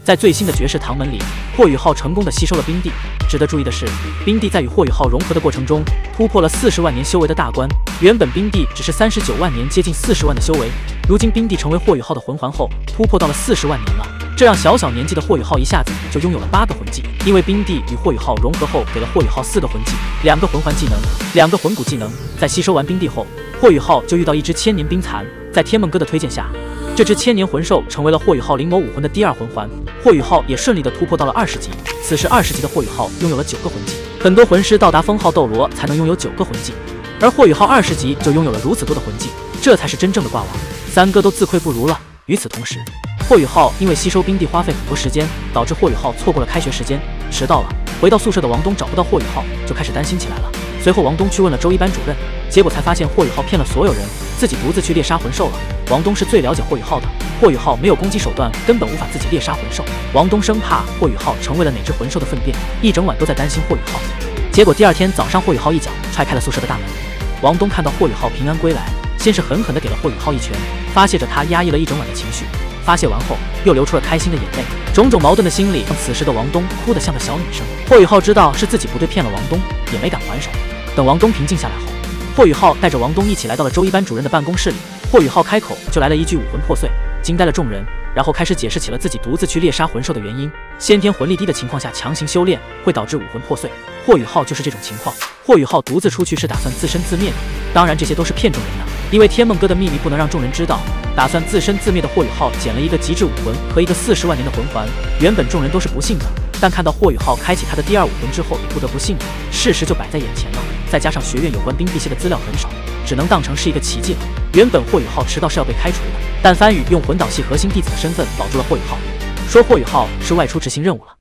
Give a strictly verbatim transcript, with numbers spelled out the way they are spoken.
在最新的绝世唐门里，霍雨浩成功的吸收了冰帝。值得注意的是，冰帝在与霍雨浩融合的过程中，突破了四十万年修为的大关。原本冰帝只是三十九万年，接近四十万的修为，如今冰帝成为霍雨浩的魂环后，突破到了四十万年了。这让小小年纪的霍雨浩一下子就拥有了八个魂技，因为冰帝与霍雨浩融合后，给了霍雨浩四个魂技、两个魂环技能、两个魂骨技能。在吸收完冰帝后，霍雨浩就遇到一只千年冰蚕，在天梦哥的推荐下，这只千年魂兽成为了霍雨浩灵眸武魂的第二魂环。霍雨浩也顺利的突破到了二十级。此时二十级的霍雨浩拥有了九个魂技，很多魂师到达封号斗罗才能拥有九个魂技，而霍雨浩二十级就拥有了如此多的魂技，这才是真正的挂王。三哥都自愧不如了。与此同时，霍雨浩因为吸收冰帝花费很多时间，导致霍雨浩错过了开学时间，迟到了。回到宿舍的王东找不到霍雨浩，就开始担心起来了。随后王东去问了周一班主任，结果才发现霍雨浩骗了所有人，自己独自去猎杀魂兽了。王东是最了解霍雨浩的，霍雨浩没有攻击手段，根本无法自己猎杀魂兽。王东生怕霍雨浩成为了哪只魂兽的粪便，一整晚都在担心霍雨浩。结果第二天早上，霍雨浩一脚踹开了宿舍的大门。王东看到霍雨浩平安归来，先是狠狠地给了霍雨浩一拳，发泄着他压抑了一整晚的情绪。发泄完后，又流出了开心的眼泪，种种矛盾的心理让此时的王东哭得像个小女生。霍雨浩知道是自己不对，骗了王东，也没敢还手。等王东平静下来后，霍雨浩带着王东一起来到了周一班主任的办公室里。霍雨浩开口就来了一句武魂破碎，惊呆了众人，然后开始解释起了自己独自去猎杀魂兽的原因。先天魂力低的情况下强行修炼会导致武魂破碎，霍雨浩就是这种情况。霍雨浩独自出去是打算自生自灭的，当然这些都是骗众人的，因为天梦哥的秘密不能让众人知道。打算自生自灭的霍雨浩捡了一个极致武魂和一个四十万年的魂环，原本众人都是不信的，但看到霍雨浩开启他的第二武魂之后，也不得不信了。事实就摆在眼前了，再加上学院有关冰辟邪的资料很少，只能当成是一个奇迹了。原本霍雨浩迟到是要被开除的，但番禺用魂导系核心弟子的身份保住了霍雨浩，说霍雨浩是外出执行任务了。